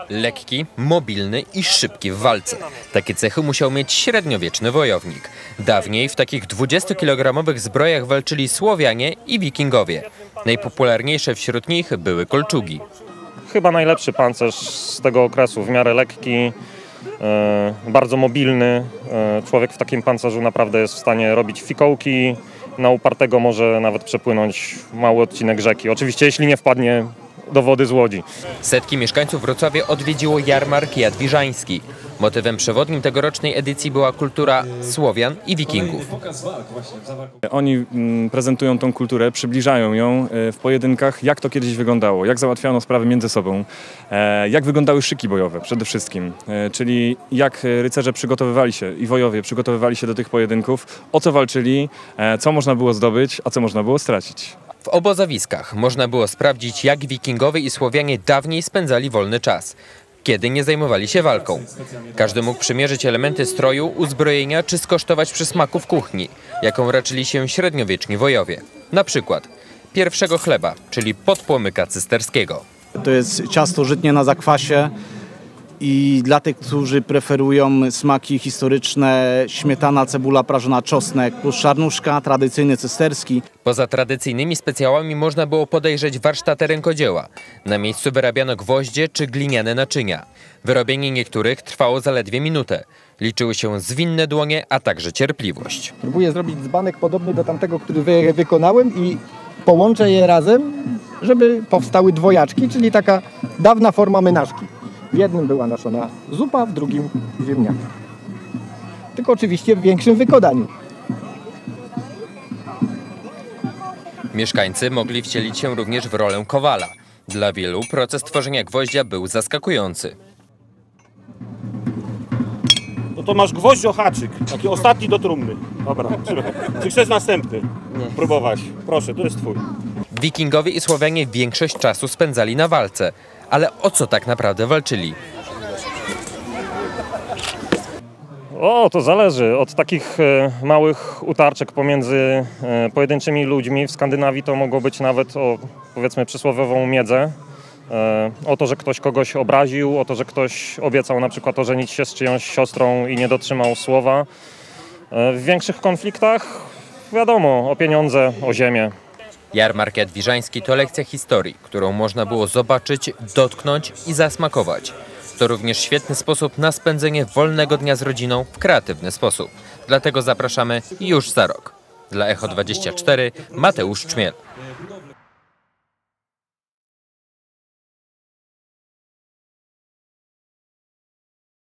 Lekki, mobilny i szybki w walce. Takie cechy musiał mieć średniowieczny wojownik. Dawniej w takich 20-kilogramowych zbrojach walczyli Słowianie i Wikingowie. Najpopularniejsze wśród nich były kolczugi. Chyba najlepszy pancerz z tego okresu, w miarę lekki, bardzo mobilny. Człowiek w takim pancerzu naprawdę jest w stanie robić fikołki. Na upartego może nawet przepłynąć mały odcinek rzeki. Oczywiście jeśli nie wpadnie do wody z łodzi. Setki mieszkańców Wrocławia odwiedziło jarmark jadwiżański. Motywem przewodnim tegorocznej edycji była kultura Słowian i Wikingów. Oni prezentują tą kulturę, przybliżają ją w pojedynkach, jak to kiedyś wyglądało, jak załatwiano sprawy między sobą, jak wyglądały szyki bojowe przede wszystkim, czyli jak rycerze przygotowywali się i wojowie przygotowywali się do tych pojedynków, o co walczyli, co można było zdobyć, a co można było stracić. W obozowiskach można było sprawdzić, jak Wikingowie i Słowianie dawniej spędzali wolny czas, kiedy nie zajmowali się walką. Każdy mógł przymierzyć elementy stroju, uzbrojenia czy skosztować przysmaków kuchni, jaką raczyli się średniowieczni wojowie. Na przykład pierwszego chleba, czyli podpłomyka cysterskiego. To jest ciasto żytnie na zakwasie i dla tych, którzy preferują smaki historyczne, śmietana, cebula prażona, czosnek plus czarnuszka, tradycyjny cysterski. Poza tradycyjnymi specjałami można było podejrzeć warsztaty rękodzieła. Na miejscu wyrabiano gwoździe czy gliniane naczynia. Wyrobienie niektórych trwało zaledwie minutę. Liczyły się zwinne dłonie, a także cierpliwość. Próbuję zrobić dzbanek podobny do tamtego, który wykonałem i połączę je razem, żeby powstały dwojaczki, czyli taka dawna forma menażki. W jednym była naszona zupa, w drugim ziemniaki. Tylko oczywiście w większym wykonaniu. Mieszkańcy mogli wcielić się również w rolę kowala. Dla wielu proces tworzenia gwoździa był zaskakujący. No to masz gwoździo-haczyk, taki ostatni do trumny. Dobra, czy chcesz następny? Nie. Próbować. Proszę, to jest twój. Wikingowie i Słowianie większość czasu spędzali na walce. Ale o co tak naprawdę walczyli? To zależy od takich małych utarczek pomiędzy pojedynczymi ludźmi. W Skandynawii to mogło być nawet o, powiedzmy, przysłowiową miedzę. O to, że ktoś kogoś obraził, o to, że ktoś obiecał na przykład ożenić się z czyjąś siostrą i nie dotrzymał słowa. W większych konfliktach wiadomo, o pieniądze, o ziemię. Jarmark jadwiżański to lekcja historii, którą można było zobaczyć, dotknąć i zasmakować. To również świetny sposób na spędzenie wolnego dnia z rodziną w kreatywny sposób. Dlatego zapraszamy już za rok. Dla Echo 24 Mateusz Czmiel.